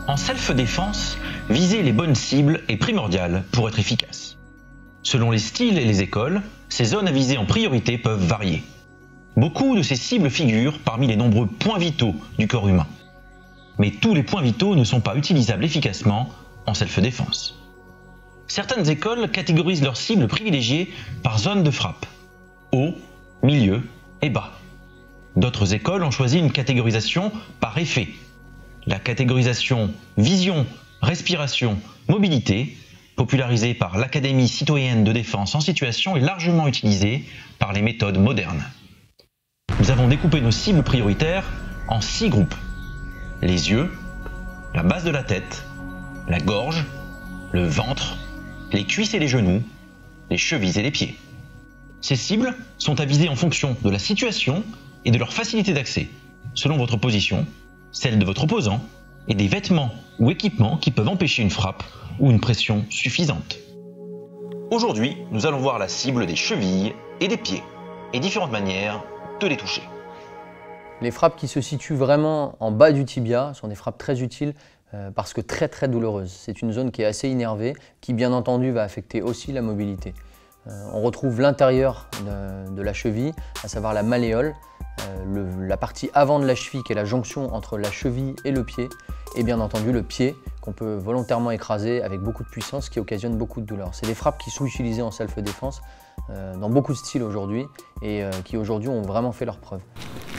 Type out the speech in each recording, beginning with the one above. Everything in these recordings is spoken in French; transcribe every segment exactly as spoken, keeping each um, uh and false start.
En self-défense, viser les bonnes cibles est primordial pour être efficace. Selon les styles et les écoles, ces zones à viser en priorité peuvent varier. Beaucoup de ces cibles figurent parmi les nombreux points vitaux du corps humain. Mais tous les points vitaux ne sont pas utilisables efficacement en self-défense. Certaines écoles catégorisent leurs cibles privilégiées par zone de frappe, haut, milieu et bas. D'autres écoles ont choisi une catégorisation par effet. La catégorisation vision, respiration, mobilité, popularisée par l'Académie citoyenne de défense en situation, est largement utilisée par les méthodes modernes. Nous avons découpé nos cibles prioritaires en six groupes. Les yeux, la base de la tête, la gorge, le ventre, les cuisses et les genoux, les chevilles et les pieds. Ces cibles sont à viser en fonction de la situation et de leur facilité d'accès, selon votre position, celle de votre opposant et des vêtements ou équipements qui peuvent empêcher une frappe ou une pression suffisante. Aujourd'hui, nous allons voir la cible des chevilles et des pieds et différentes manières de les toucher. Les frappes qui se situent vraiment en bas du tibia sont des frappes très utiles euh, parce que très très douloureuses. C'est une zone qui est assez innervée, qui bien entendu va affecter aussi la mobilité. Euh, on retrouve l'intérieur de, de la cheville, à savoir la malléole, euh, le, la partie avant de la cheville qui est la jonction entre la cheville et le pied, et bien entendu le pied qu'on peut volontairement écraser avec beaucoup de puissance qui occasionne beaucoup de douleur. C'est des frappes qui sont utilisées en self-défense euh, dans beaucoup de styles aujourd'hui et euh, qui aujourd'hui ont vraiment fait leurs preuves.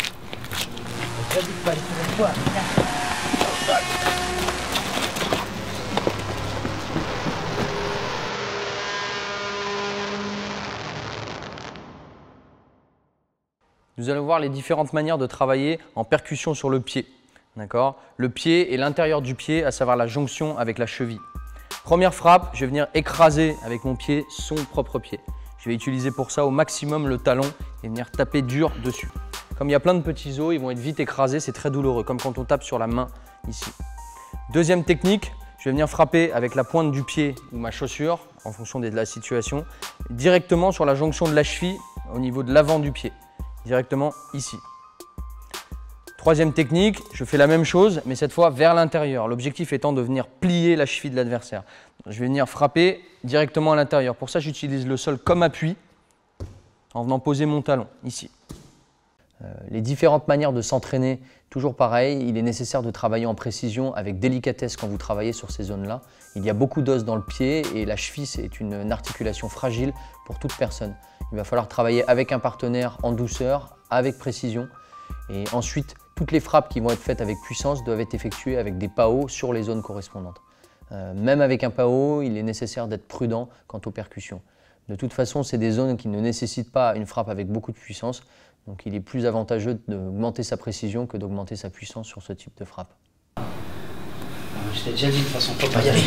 Nous allons voir les différentes manières de travailler en percussion sur le pied. Le pied et l'intérieur du pied, à savoir la jonction avec la cheville. Première frappe, je vais venir écraser avec mon pied son propre pied. Je vais utiliser pour ça au maximum le talon et venir taper dur dessus. Comme il y a plein de petits os, ils vont être vite écrasés, c'est très douloureux, comme quand on tape sur la main ici. Deuxième technique, je vais venir frapper avec la pointe du pied ou ma chaussure, en fonction de la situation, directement sur la jonction de la cheville au niveau de l'avant du pied, directement ici. Troisième technique, je fais la même chose, mais cette fois vers l'intérieur. L'objectif étant de venir plier la cheville de l'adversaire. Je vais venir frapper directement à l'intérieur. Pour ça, j'utilise le sol comme appui en venant poser mon talon ici. Euh, les différentes manières de s'entraîner, toujours pareil, il est nécessaire de travailler en précision avec délicatesse quand vous travaillez sur ces zones-là. Il y a beaucoup d'os dans le pied et la cheville, c'est une, une articulation fragile pour toute personne. Il va falloir travailler avec un partenaire en douceur, avec précision. Et ensuite, toutes les frappes qui vont être faites avec puissance doivent être effectuées avec des P A O sur les zones correspondantes. Euh, même avec un P A O, il est nécessaire d'être prudent quant aux percussions. De toute façon, c'est des zones qui ne nécessitent pas une frappe avec beaucoup de puissance. Donc il est plus avantageux d'augmenter sa précision que d'augmenter sa puissance sur ce type de frappe. Je t'ai déjà dit de toute façon, faut pas y aller.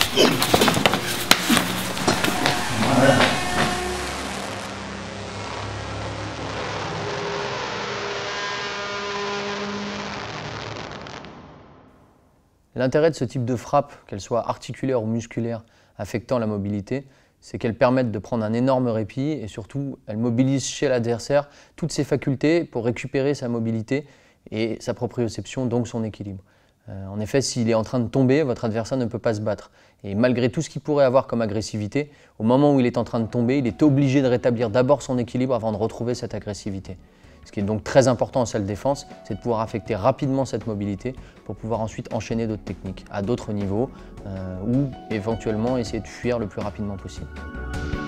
Voilà. L'intérêt de ce type de frappe, qu'elle soit articulaire ou musculaire, affectant la mobilité, c'est qu'elle permette de prendre un énorme répit et surtout, elle mobilise chez l'adversaire toutes ses facultés pour récupérer sa mobilité et sa proprioception, donc son équilibre. Euh, en effet, s'il est en train de tomber, votre adversaire ne peut pas se battre. Et malgré tout ce qu'il pourrait avoir comme agressivité, au moment où il est en train de tomber, il est obligé de rétablir d'abord son équilibre avant de retrouver cette agressivité. Ce qui est donc très important en self-défense, c'est de pouvoir affecter rapidement cette mobilité pour pouvoir ensuite enchaîner d'autres techniques à d'autres niveaux euh, ou éventuellement essayer de fuir le plus rapidement possible.